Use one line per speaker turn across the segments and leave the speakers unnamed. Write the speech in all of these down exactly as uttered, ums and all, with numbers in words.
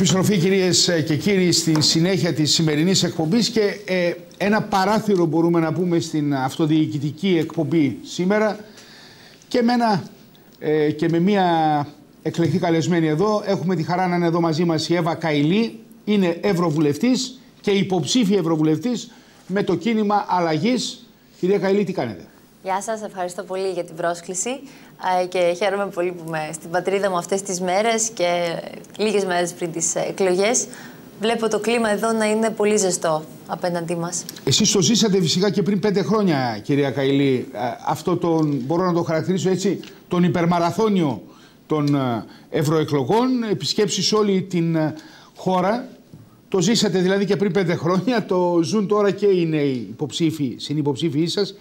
Επιστροφή, κυρίες και κύριοι, στην συνέχεια της σημερινής εκπομπής και ε, ένα παράθυρο μπορούμε να πούμε στην αυτοδιοικητική εκπομπή σήμερα και με, ένα, ε, και με μια εκλεκτή καλεσμένη εδώ. Έχουμε τη χαρά να είναι εδώ μαζί μας η Εύα Καηλή, είναι ευρωβουλευτής και υποψήφια ευρωβουλευτής με το κίνημα Αλλαγής. Κυρία Καηλή, τι κάνετε?
Γεια σας, ευχαριστώ πολύ για την πρόσκληση και χαίρομαι πολύ που είμαι στην πατρίδα μου αυτές τις μέρες και λίγες μέρες πριν τις εκλογές. Βλέπω το κλίμα εδώ να είναι πολύ ζεστό απέναντί μας. Εσείς
το ζήσατε φυσικά και πριν πέντε χρόνια, κυρία Καηλή, αυτό τον, μπορώ να το χαρακτηρίσω έτσι, τον υπερμαραθώνιο των ευρωεκλογών, επισκέψεις σε όλη την χώρα. Το ζήσατε δηλαδή και πριν πέντε χρόνια, το ζουν τώρα και οι νέοι υποψήφοι, συνυποψήφοι σας.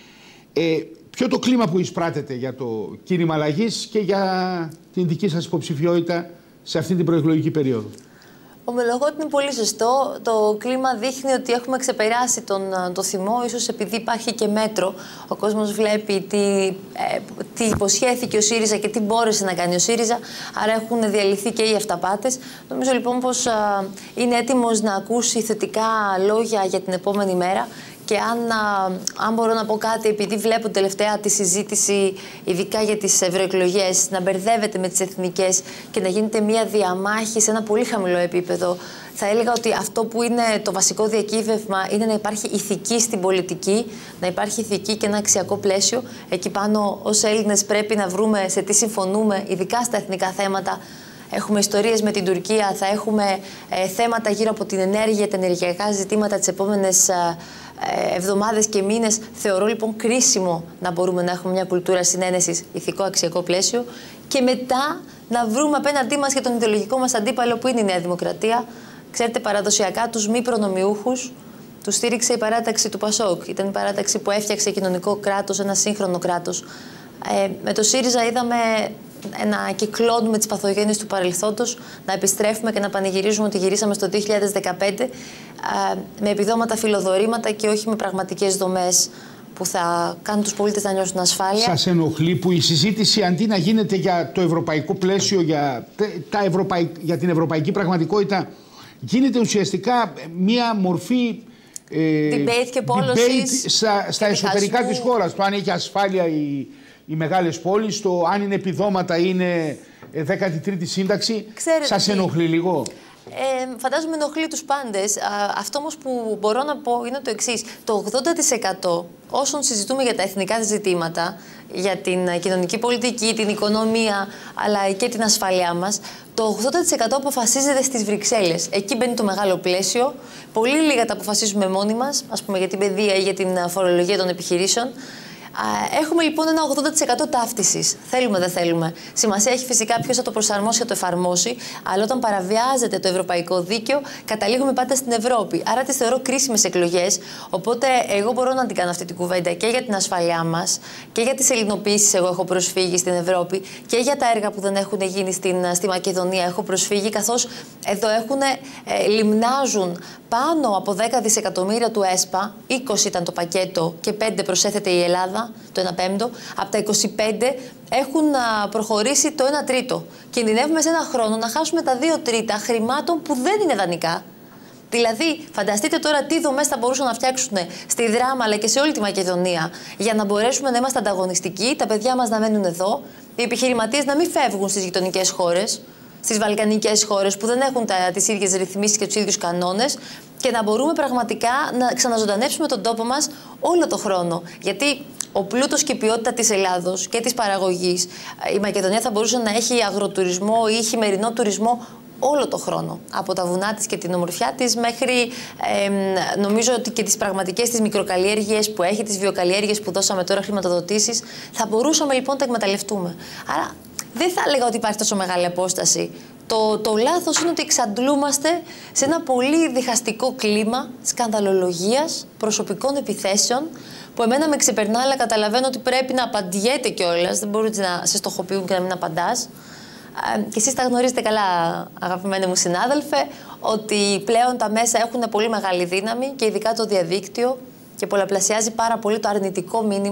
Ε, ποιο το κλίμα που εισπράτεται για το κίνημα Αλλαγής και για την δική σας υποψηφιότητα σε αυτή την προεκλογική περίοδο?
Ομολογώ ότι είναι πολύ ζεστό. Το κλίμα δείχνει ότι έχουμε ξεπεράσει τον το θυμό, ίσως επειδή υπάρχει και μέτρο. Ο κόσμος βλέπει τι, ε, τι υποσχέθηκε ο ΣΥΡΙΖΑ και τι μπόρεσε να κάνει ο ΣΥΡΙΖΑ. Άρα έχουν διαλυθεί και οι αυταπάτες. Νομίζω λοιπόν πως α, είναι έτοιμος να ακούσει θετικά λόγια για την επόμενη μέρα. Και αν, αν μπορώ να πω κάτι, επειδή βλέπω τελευταία τη συζήτηση, ειδικά για τις ευρωεκλογές, να μπερδεύεται με τις εθνικές και να γίνεται μια διαμάχη σε ένα πολύ χαμηλό επίπεδο, θα έλεγα ότι αυτό που είναι το βασικό διακύβευμα είναι να υπάρχει ηθική στην πολιτική, να υπάρχει ηθική και ένα αξιακό πλαίσιο. Εκεί πάνω, ως Έλληνες, πρέπει να βρούμε σε τι συμφωνούμε, ειδικά στα εθνικά θέματα. Έχουμε ιστορίες με την Τουρκία, θα έχουμε ε, θέματα γύρω από την ενέργεια, τα ενεργειακά ζητήματα τις επόμενες ε, εβδομάδες και μήνες. Θεωρώ λοιπόν κρίσιμο να μπορούμε να έχουμε μια κουλτούρα συνένεσης, ηθικό αξιακό πλαίσιο και μετά να βρούμε απέναντί μας και τον ιδεολογικό μας αντίπαλο που είναι η Νέα Δημοκρατία. Ξέρετε, παραδοσιακά τους μη προνομιούχους τους στήριξε η παράταξη του Πασόκ. Ήταν η παράταξη που έφτιαξε κοινωνικό κράτος, ένα σύγχρονο κράτος. Ε, με το ΣΥΡΙΖΑ είδαμε να κυκλώνουμε τις παθογένειες του παρελθόντος, να επιστρέφουμε και να πανηγυρίζουμε ότι γυρίσαμε στο δύο χιλιάδες δεκαπέντε α, με επιδόματα φιλοδορήματα και όχι με πραγματικές δομές που θα κάνουν τους πολίτες να νιώσουν ασφάλεια.
Σας ενοχλεί που η συζήτηση αντί να γίνεται για το ευρωπαϊκό πλαίσιο, για, τα ευρωπαϊ... για την ευρωπαϊκή πραγματικότητα, γίνεται ουσιαστικά μία μορφή
ε, debate και πόλωσης
debate στα, στα εσωτερικά της χώρας, το αν έχει ασφάλεια η οι μεγάλες πόλεις, το αν είναι επιδόματα είναι δέκατη τρίτη σύνταξη. Ξέρετε, σας ενοχλεί λίγο?
Ε, φαντάζομαι ενοχλεί τους πάντες. Α, αυτό όμως που μπορώ να πω είναι το εξής. Το ογδόντα τοις εκατό όσων συζητούμε για τα εθνικά ζητήματα, για την κοινωνική πολιτική, την οικονομία, αλλά και την ασφαλειά μας, το ογδόντα τοις εκατό αποφασίζεται στις Βρυξέλλες. Εκεί μπαίνει το μεγάλο πλαίσιο. Πολύ λίγα τα αποφασίζουμε μόνοι μας, ας πούμε για την παιδεία ή για την φορολογία των επιχειρήσεων. Έχουμε λοιπόν ένα ογδόντα τοις εκατό ταύτισης. Θέλουμε, δεν θέλουμε. Σημασία έχει φυσικά ποιος θα το προσαρμόσει, θα το εφαρμόσει. Αλλά όταν παραβιάζεται το ευρωπαϊκό δίκαιο, καταλήγουμε πάντα στην Ευρώπη. Άρα τις θεωρώ κρίσιμες εκλογές. Οπότε εγώ μπορώ να την κάνω αυτή την κουβέντα και για την ασφαλειά μας και για τις ελληνοποίησεις. Εγώ έχω προσφύγει στην Ευρώπη και για τα έργα που δεν έχουν γίνει στην, στη Μακεδονία. Έχω προσφύγει, καθώς εδώ έχουν, ε, λιμνάζουν πάνω από δέκα δισεκατομμύρια του ΕΣΠΑ. είκοσι ήταν το πακέτο και πέντε προσέθεται η Ελλάδα. Το ένα πέμπτο, από τα είκοσι πέντε έχουν προχωρήσει το ένα τρίτο. Κινδυνεύουμε σε ένα χρόνο να χάσουμε τα δύο τρίτα χρημάτων που δεν είναι δανεικά. Δηλαδή, φανταστείτε τώρα τι δομές θα μπορούσαν να φτιάξουν στη Δράμα αλλά και σε όλη τη Μακεδονία για να μπορέσουμε να είμαστε ανταγωνιστικοί, τα παιδιά μας να μένουν εδώ, οι επιχειρηματίες να μην φεύγουν στις γειτονικές χώρες, στις βαλκανικές χώρες που δεν έχουν τα, τις ίδιες ρυθμίσεις και τους ίδιους κανόνες και να μπορούμε πραγματικά να ξαναζωντανέψουμε τον τόπο μας όλο το χρόνο. Γιατί ο πλούτος και η ποιότητα της Ελλάδος και της παραγωγής, η Μακεδονία θα μπορούσε να έχει αγροτουρισμό ή χειμερινό τουρισμό όλο το χρόνο. Από τα βουνά της και την ομορφιά της μέχρι ε, νομίζω ότι και τις πραγματικές της μικροκαλλιέργειες που έχει, τις βιοκαλλιέργειες που δώσαμε τώρα χρηματοδοτήσεις. Θα μπορούσαμε λοιπόν να τα εκμεταλλευτούμε. Άρα δεν θα έλεγα ότι υπάρχει τόσο μεγάλη απόσταση. Το, το λάθος είναι ότι εξαντλούμαστε σε ένα πολύ διχαστικό κλίμα σκανδαλολογίας, προσωπικών επιθέσεων, που εμένα με ξεπερνά, αλλά καταλαβαίνω ότι πρέπει να απαντιέται κιόλας. Δεν μπορείτε να σε στοχοποιούν και να μην απαντάς. Ε, και εσείς τα γνωρίζετε καλά, αγαπημένοι μου συνάδελφε, ότι πλέον τα μέσα έχουν πολύ μεγάλη δύναμη και ειδικά το διαδίκτυο και πολλαπλασιάζει πάρα πολύ το αρνητικό μήνυμα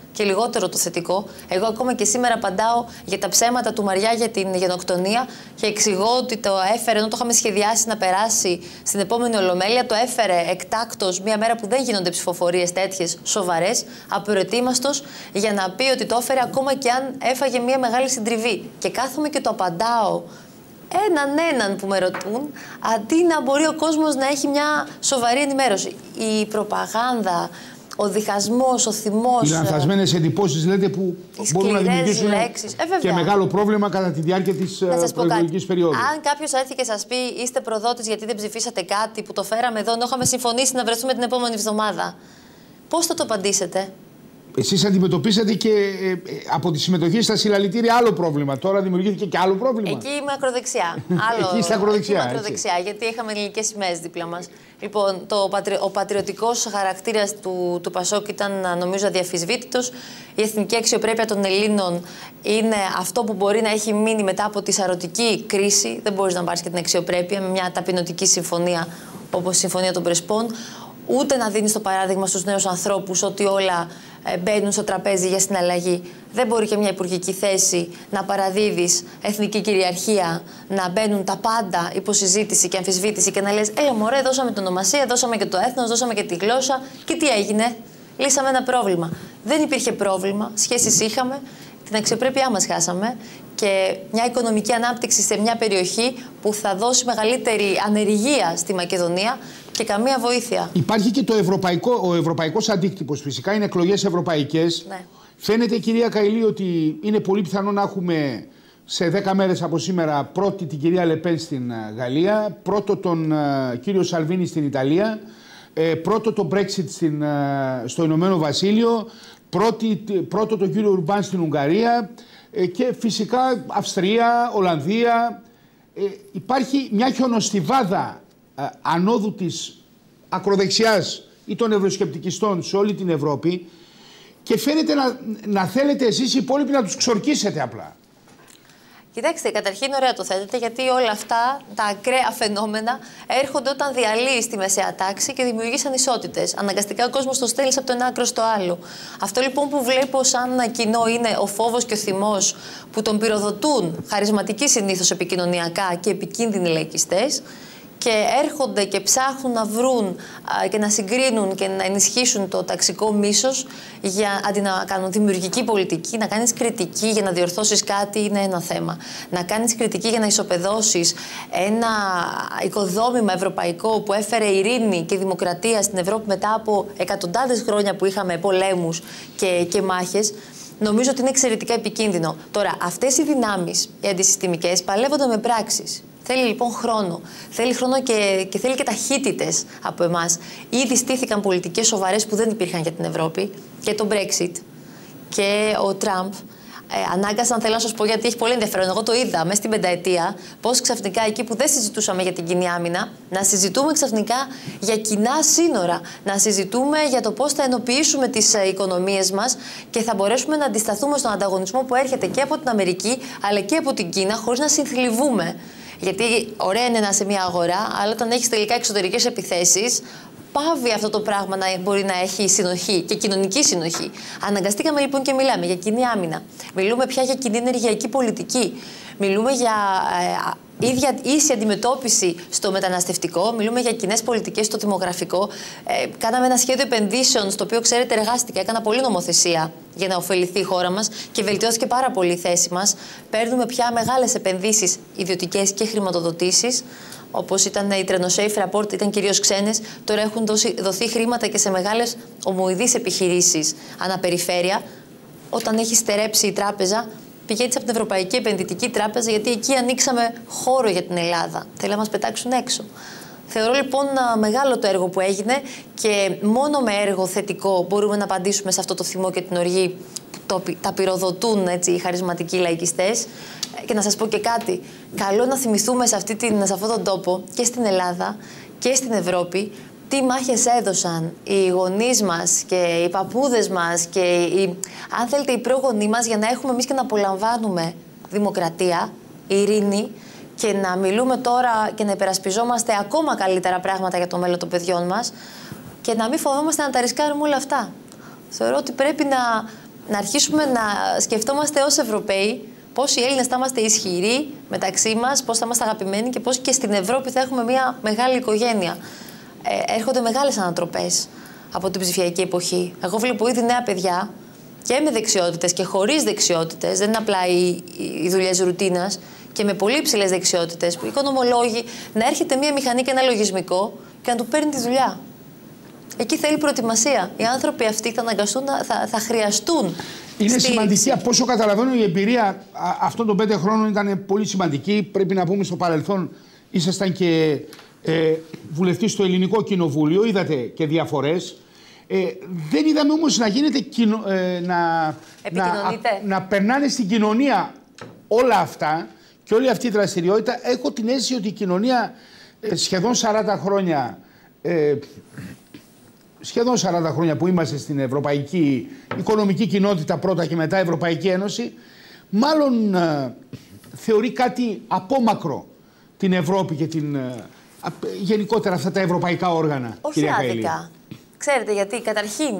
και λιγότερο το θετικό. Εγώ ακόμα και σήμερα απαντάω για τα ψέματα του Μαριά για την γενοκτονία και εξηγώ ότι το έφερε, ενώ το είχαμε σχεδιάσει να περάσει στην επόμενη Ολομέλεια, το έφερε εκτάκτος μία μέρα που δεν γίνονται ψηφοφορίες τέτοιες σοβαρές, απροετοίμαστος, για να πει ότι το έφερε ακόμα και αν έφαγε μία μεγάλη συντριβή. Και κάθομαι και το απαντάω έναν έναν που με ρωτούν, αντί να μπορεί ο κόσμος να έχει μια σοβαρή ενημέρωση. Η προπαγάνδα, ο διχασμός, ο θυμός.
Οι λανθασμένες εντυπώσεις, λέτε, που μπορούν να δημιουργήσουν
λέξεις. Ε,
και μεγάλο πρόβλημα κατά τη διάρκεια της προεκλογικής περίοδου.
Αν κάποιος έρθει και σας πει είστε προδότης γιατί δεν ψηφίσατε κάτι που το φέραμε εδώ, ενώ είχαμε συμφωνήσει να βρεθούμε την επόμενη εβδομάδα, πώς θα το απαντήσετε?
Εσείς αντιμετωπίσατε και ε, ε, από τη συμμετοχή στα συλλαλητήρια άλλο πρόβλημα. Τώρα δημιουργήθηκε και άλλο πρόβλημα.
Εκεί είμαι ακροδεξιά. Άλλο,
Εκεί είστε ακροδεξιά.
Εκεί είμαι ακροδεξιά, γιατί είχαμε ελληνικές σημαίες δίπλα μας. Λοιπόν, το, ο πατριωτικός χαρακτήρας του, του Πασόκ ήταν, νομίζω, αδιαφυσβήτητος. Η εθνική αξιοπρέπεια των Ελλήνων είναι αυτό που μπορεί να έχει μείνει μετά από τη σαρωτική κρίση. Δεν μπορείς να πάρεις και την αξιοπρέπεια με μια ταπεινωτική συμφωνία όπως η Συμφωνία των Πρεσπών. Ούτε να δίνεις το παράδειγμα στους νέους ανθρώπους ότι όλα μπαίνουν στο τραπέζι για συναλλαγή. Δεν μπορεί και μια υπουργική θέση να παραδίδεις εθνική κυριαρχία, να μπαίνουν τα πάντα υποσυζήτηση και αμφισβήτηση και να λες «Έλα μωρέ, δώσαμε την ονομασία, δώσαμε και το έθνος, δώσαμε και τη γλώσσα και τι έγινε? Λύσαμε ένα πρόβλημα». Δεν υπήρχε πρόβλημα, σχέσεις είχαμε, την αξιοπρέπειά μας χάσαμε και μια οικονομική ανάπτυξη σε μια περιοχή που θα δώσει μεγαλύτερη ανεργία στη Μακεδονία και καμία βοήθεια.
Υπάρχει και το ευρωπαϊκό, ο ευρωπαϊκός αντίκτυπος. Φυσικά είναι εκλογές ευρωπαϊκές. Ναι. Φαίνεται, κυρία Καηλή, ότι είναι πολύ πιθανό να έχουμε σε δέκα μέρες από σήμερα πρώτη την κυρία Λεπέν στην Γαλλία, πρώτο τον uh, κύριο Σαλβίνη στην Ιταλία, ε, πρώτο το Brexit στην, uh, στο Ηνωμένο Βασίλειο, πρώτη, πρώτο τον κύριο Ουρμπάν στην Ουγγαρία ε, και φυσικά Αυστρία, Ολλανδία. Ε, υπάρχει μια χιονοστιβάδα ανόδου της ακροδεξιάς ή των ευρωσκεπτικιστών σε όλη την Ευρώπη και φαίνεται να, να θέλετε εσείς οι υπόλοιποι να τους ξορκίσετε απλά.
Κοιτάξτε, καταρχήν ωραία το θέτετε, γιατί όλα αυτά τα ακραία φαινόμενα έρχονται όταν διαλύει τη μεσαία τάξη και δημιουργείς ανισότητες. Αναγκαστικά ο κόσμος το στέλνει από το ένα άκρο στο άλλο. Αυτό λοιπόν που βλέπω σαν κοινό είναι ο φόβος και ο θυμός που τον πυροδοτούν χαρισματικοί συνήθως επικοινωνιακά και επικίνδυνοι λαϊκιστές. Και έρχονται και ψάχνουν να βρουν α, και να συγκρίνουν και να ενισχύσουν το ταξικό μίσος για, αντί να κάνουν δημιουργική πολιτική. Να κάνεις κριτική για να διορθώσεις κάτι είναι ένα θέμα. Να κάνεις κριτική για να ισοπεδώσεις ένα οικοδόμημα ευρωπαϊκό που έφερε ειρήνη και δημοκρατία στην Ευρώπη μετά από εκατοντάδες χρόνια που είχαμε πολέμους και, και μάχες. Νομίζω ότι είναι εξαιρετικά επικίνδυνο. Τώρα, αυτές οι δυνάμεις, οι αντισυστημικές, παλεύονται με πράξεις. Θέλει λοιπόν χρόνο. Θέλει χρόνο και, και θέλει και ταχύτητες από εμάς. Ήδη στήθηκαν πολιτικές σοβαρές που δεν υπήρχαν για την Ευρώπη. Και το Brexit και ο Τραμπ. Ε, ανάγκασαν, θέλω να σας πω, γιατί έχει πολύ ενδιαφέρον. Εγώ το είδα μέσα στην πενταετία, πώς ξαφνικά εκεί που δεν συζητούσαμε για την κοινή άμυνα, να συζητούμε ξαφνικά για κοινά σύνορα. Να συζητούμε για το πώς θα ενοποιήσουμε τις ε, οικονομίες μας και θα μπορέσουμε να αντισταθούμε στον ανταγωνισμό που έρχεται και από την Αμερική αλλά και από την Κίνα, χωρίς να συνθλιβούμε. Γιατί ωραία είναι να είσαι μια αγορά, αλλά όταν έχεις τελικά εξωτερικές επιθέσεις, πάβει αυτό το πράγμα να μπορεί να έχει συνοχή και κοινωνική συνοχή. Αναγκαστήκαμε λοιπόν και μιλάμε για κοινή άμυνα. Μιλούμε πια για κοινή ενεργειακή πολιτική. Μιλούμε για ε, ίδια ίση αντιμετώπιση στο μεταναστευτικό. Μιλούμε για κοινές πολιτικές στο δημογραφικό. Ε, κάναμε ένα σχέδιο επενδύσεων, στο οποίο, ξέρετε, εργάστηκα. Έκανα πολλή νομοθεσία για να ωφεληθεί η χώρα μας και βελτιώθηκε πάρα πολύ η θέση μας. Παίρνουμε πια μεγάλες επενδύσεις ιδιωτικές και χρηματοδοτήσεις. Όπως ήταν η Τρενοσέη Φραπόρτ, ήταν κυρίως ξένες. Τώρα έχουν δώσει, δοθεί χρήματα και σε μεγάλες ομοειδείς επιχειρήσεις αναπεριφέρεια. Όταν έχει στερέψει η τράπεζα, πηγαίνεις από την Ευρωπαϊκή Επενδυτική Τράπεζα, γιατί εκεί ανοίξαμε χώρο για την Ελλάδα. Θέλει να μας πετάξουν έξω. Θεωρώ λοιπόν μεγάλο το έργο που έγινε και μόνο με έργο θετικό μπορούμε να απαντήσουμε σε αυτό το θυμό και την οργή που το, τα πυροδοτούν έτσι, οι χαρισματικοί λαϊκιστές. Και να σας πω και κάτι, καλό να θυμηθούμε σε, αυτή την, σε αυτόν τον τόπο και στην Ελλάδα και στην Ευρώπη τι μάχες έδωσαν οι γονείς μας και οι παππούδες μας και οι, αν θέλετε, οι πρόγονοί μας για να έχουμε εμείς και να απολαμβάνουμε δημοκρατία, ειρήνη και να μιλούμε τώρα και να υπερασπιζόμαστε ακόμα καλύτερα πράγματα για το μέλλον των παιδιών μας και να μην φοβόμαστε να τα ρισκάρουμε όλα αυτά. Θεωρώ ότι πρέπει να να αρχίσουμε να σκεφτόμαστε ως Ευρωπαίοι πώς οι Έλληνες θα είμαστε ισχυροί μεταξύ μας, πώς θα είμαστε αγαπημένοι και πώς και στην Ευρώπη θα έχουμε μια μεγάλη οικογένεια. Ε, έρχονται μεγάλες ανατροπές από την ψηφιακή εποχή. Εγώ βλέπω ήδη νέα παιδιά και με δεξιότητες και χωρίς δεξιότητες, δεν είναι απλά οι, οι δουλειές ρουτίνας, και με πολύ υψηλές δεξιότητες, που οι οικονομολόγοι, να έρχεται μία μηχανή και ένα λογισμικό και να του παίρνει τη δουλειά. Εκεί θέλει προετοιμασία. Οι άνθρωποι αυτοί θα αναγκαστούν, θα, θα χρειαστούν.
Είναι
στήριξη.
σημαντική. Από όσο καταλαβαίνω, η εμπειρία αυτών των πέντε χρόνων ήταν πολύ σημαντική. Πρέπει να πούμε, στο παρελθόν ήσασταν και ε, βουλευτής στο Ελληνικό Κοινοβούλιο, είδατε και διαφορές. Ε, δεν είδαμε όμως να γίνεται κοινο, ε, να, να, να περνάνε στην κοινωνία όλα αυτά και όλη αυτή η δραστηριότητα. Έχω την αίσθηση ότι η κοινωνία ε, σχεδόν σαράντα χρόνια ε, σχεδόν σαράντα χρόνια που είμαστε στην Ευρωπαϊκή Οικονομική Κοινότητα πρώτα και μετά Ευρωπαϊκή Ένωση, μάλλον ε, θεωρεί κάτι απόμακρο την Ευρώπη και την, ε, γενικότερα αυτά τα ευρωπαϊκά όργανα.
Όχι άδικα. Ξέρετε γιατί, καταρχήν,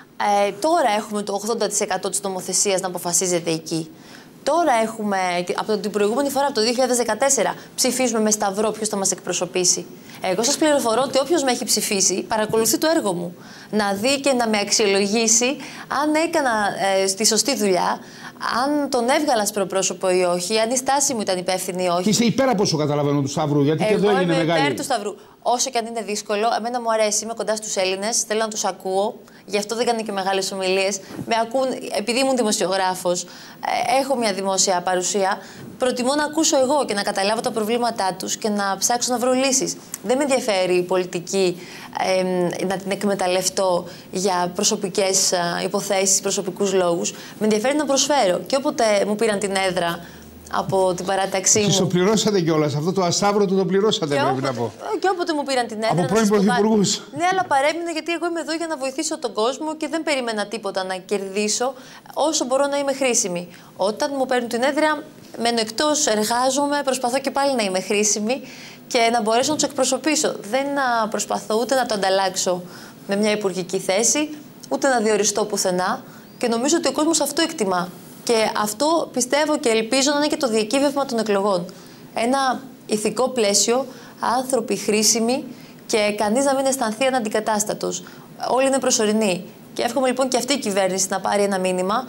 ε, τώρα έχουμε το ογδόντα τοις εκατό της νομοθεσίας να αποφασίζεται εκεί. Τώρα έχουμε, από την προηγούμενη φορά, από το δύο χιλιάδες δεκατέσσερα, ψηφίζουμε με σταυρό ποιος θα μας εκπροσωπήσει. Εγώ σας πληροφορώ ότι όποιος με έχει ψηφίσει παρακολουθεί το έργο μου. Να δει και να με αξιολογήσει αν έκανα ε, τη σωστή δουλειά, αν τον έβγαλα σπροπρόσωπο ή όχι, αν η στάση μου ήταν υπεύθυνη ή όχι.
Και είσαι υπέρ από όσο καταλαβαίνω του Σταυρού, γιατί
εγώ
και εδώ έγινε μεγάλη.
Εγώ είμαι υπέρ του Σταυρού. Όσο και αν είναι δύσκολο, εμένα μου αρέσει, είμαι κοντά στους Έλληνες, θέλω να τους ακούω. Γι' αυτό δεν κάνω και μεγάλες ομιλίες. Με ακούν, επειδή ήμουν δημοσιογράφος, έχω μια δημόσια παρουσία. Προτιμώ να ακούσω εγώ και να καταλάβω τα προβλήματά τους και να ψάξω να βρω λύσεις. Δεν με ενδιαφέρει η πολιτική ε, να την εκμεταλλευτώ για προσωπικές υποθέσεις, προσωπικούς λόγους. Με ενδιαφέρει να προσφέρω. Και όποτε μου πήραν την έδρα από την παράταξή μου.
Και το πληρώσατε κιόλας. Αυτό το ασταύρωτο το πληρώσατε,
και
πρέπει
όποτε,
να πω.
Και όποτε μου πήραν την έδρα.
Από πρώην πρωθυπουργούς.
Ναι, αλλά παρέμεινε γιατί εγώ είμαι εδώ για να βοηθήσω τον κόσμο και δεν περίμενα τίποτα να κερδίσω όσο μπορώ να είμαι χρήσιμη. Όταν μου παίρνουν την έδρα, μένω εκτός, εργάζομαι, προσπαθώ και πάλι να είμαι χρήσιμη και να μπορέσω να τους εκπροσωπήσω. Δεν προσπαθώ ούτε να το ανταλλάξω με μια υπουργική θέση, ούτε να διοριστώ πουθενά και νομίζω ότι ο κόσμος αυτό εκτιμά. Και αυτό πιστεύω και ελπίζω να είναι και το διακύβευμα των εκλογών. Ένα ηθικό πλαίσιο, άνθρωποι χρήσιμοι και κανείς να μην αισθανθεί αναντικατάστατος. Όλοι είναι προσωρινοί. Και εύχομαι λοιπόν και αυτή η κυβέρνηση να πάρει ένα μήνυμα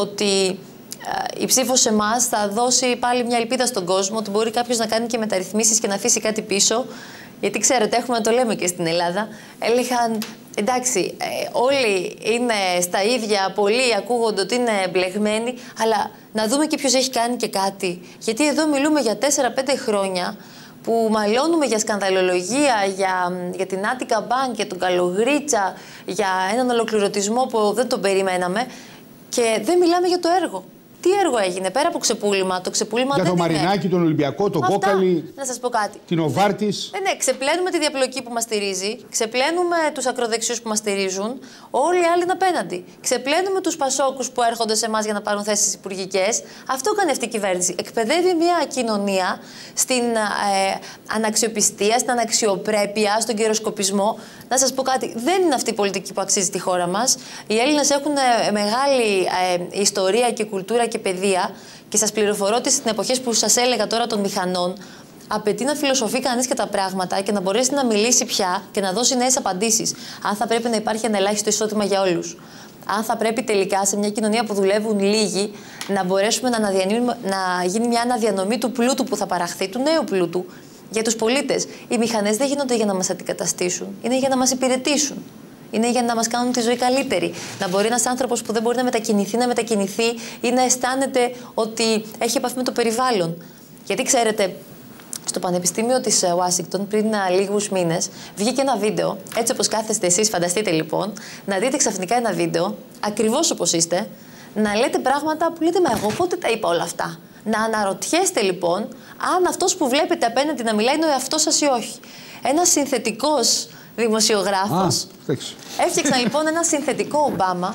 ότι η ψήφος σε εμάς θα δώσει πάλι μια ελπίδα στον κόσμο ότι μπορεί κάποιος να κάνει και μεταρρυθμίσεις και να αφήσει κάτι πίσω. Γιατί ξέρετε, έχουμε να το λέμε και στην Ελλάδα. Έλεγαν, εντάξει, ε, όλοι είναι στα ίδια, πολλοί ακούγονται ότι είναι μπλεγμένοι, αλλά να δούμε και ποιος έχει κάνει και κάτι. Γιατί εδώ μιλούμε για τέσσερα πέντε χρόνια που μαλώνουμε για σκανδαλολογία, για, για την Attica Bank, για τον Καλογρίτσα, για έναν ολοκληρωτισμό που δεν τον περιμέναμε και δεν μιλάμε για το έργο. Τι έργο έγινε, πέρα από ξεπούλημα, το ξεπούλημα
για
δεν
το
είναι.
Μαρινάκι, τον Ολυμπιακό, τον Κόκαλη,
να σας πω κάτι.
την Οβάρτης.
Ναι, ναι, ξεπλένουμε τη διαπλοκή που μας στηρίζει, ξεπλένουμε τους ακροδεξιούς που μας στηρίζουν, όλοι οι άλλοι είναι απέναντι. Ξεπλένουμε τους πασόκους που έρχονται σε εμάς για να πάρουν θέσεις υπουργικές. Αυτό κάνει αυτή η κυβέρνηση. Εκπαιδεύει μια κοινωνία στην ε, αναξιοπιστία, στην αναξιοπρέπεια, στον καιροσκοπισμό. Να σας πω κάτι, δεν είναι αυτή η πολιτική που αξίζει τη χώρα μας. Οι Έλληνες έχουν ε, μεγάλη ε, ιστορία και κουλτούρα και παιδεία και σας πληροφορώ ότι στις εποχές που σας έλεγα τώρα των μηχανών απαιτεί να φιλοσοφεί κανείς και τα πράγματα και να μπορέσει να μιλήσει πια και να δώσει νέες απαντήσεις. Αν θα πρέπει να υπάρχει ένα ελάχιστο εισόδημα για όλους. Αν θα πρέπει τελικά σε μια κοινωνία που δουλεύουν λίγοι να μπορέσουμε να, να γίνει μια αναδιανομή του πλούτου που θα παραχθεί, του νέου πλούτου για τους πολίτες. Οι μηχανές δεν γίνονται για να μας αντικαταστήσουν, είναι για να μας υπηρετήσουν. Είναι για να μας κάνουν τη ζωή καλύτερη. Να μπορεί ένας άνθρωπος που δεν μπορεί να μετακινηθεί, να μετακινηθεί ή να αισθάνεται ότι έχει επαφή με το περιβάλλον. Γιατί ξέρετε, στο Πανεπιστήμιο της Ουάσιγκτον πριν λίγους μήνες βγήκε ένα βίντεο, έτσι όπως κάθεστε εσείς, φανταστείτε λοιπόν, να δείτε ξαφνικά ένα βίντεο, ακριβώς όπως είστε, να λέτε πράγματα που λέτε, μα εγώ πότε τα είπα όλα αυτά. Να αναρωτιέστε λοιπόν αν αυτός που βλέπετε απέναντι να μιλάει είναι ο εαυτός σας ή όχι. Ένας συνθετικός δημοσιογράφος. Ah, έφτιαξαν λοιπόν ένα συνθετικό Ομπάμα,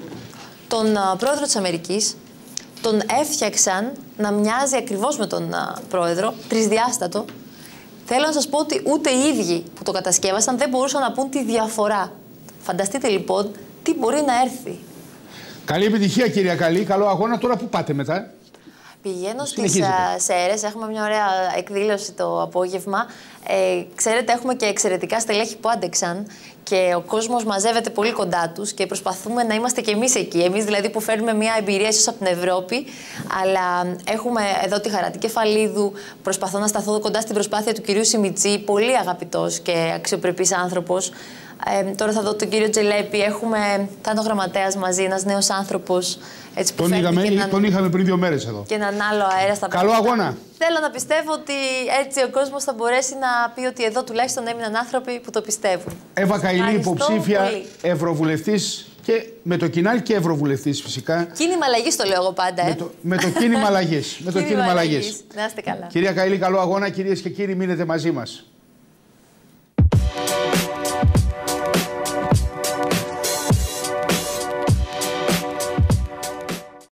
τον uh, πρόεδρο της Αμερικής, τον έφτιαξαν να μοιάζει ακριβώς με τον uh, πρόεδρο, τρισδιάστατο. Θέλω να σας πω ότι ούτε οι ίδιοι που το κατασκεύασαν δεν μπορούσαν να πούν τη διαφορά. Φανταστείτε λοιπόν τι μπορεί να έρθει.
Καλή επιτυχία, κυρία Καλή. Καλό αγώνα. Τώρα που πάτε μετά?
Πηγαίνω στις Σέρρες, έχουμε μια ωραία εκδήλωση το απόγευμα. Ε, ξέρετε, έχουμε και εξαιρετικά στελέχη που άντεξαν και ο κόσμος μαζεύεται πολύ κοντά τους και προσπαθούμε να είμαστε κι εμείς εκεί. Εμείς δηλαδή που φέρνουμε μια εμπειρία ίσως από την Ευρώπη, αλλά έχουμε εδώ τη Χαρά Κεφαλίδου, προσπαθώ να σταθώ κοντά στην προσπάθεια του κυρίου Σιμιτζή, πολύ αγαπητός και αξιοπρεπής άνθρωπος. Ε, τώρα θα δω τον κύριο Τζελέπη, έχουμε, θα είναι ο γραμματέας μαζί, ένας νέος άνθρωπος. Έτσι,
τον, είδαμε, έναν... τον είχαμε πριν δύο μέρες εδώ.
Και έναν άλλο αέρα στα
Καλό
πράγματα.
αγώνα.
Θέλω να πιστεύω ότι έτσι ο κόσμος θα μπορέσει να πει ότι εδώ τουλάχιστον έμειναν άνθρωποι που το πιστεύουν.
Εύα Καηλή, υποψήφια ευρωβουλευτής και με το κοινάλ και ευρωβουλευτής φυσικά.
Κίνημα αλλαγής το λέω εγώ πάντα. Ε.
Με, το, με το κίνημα αλλαγής. με το κίνημα αλλαγής.
Να είστε καλά.
Κυρία Καηλή, καλό αγώνα. Κυρίες και κύριοι, μείνετε μαζί μας.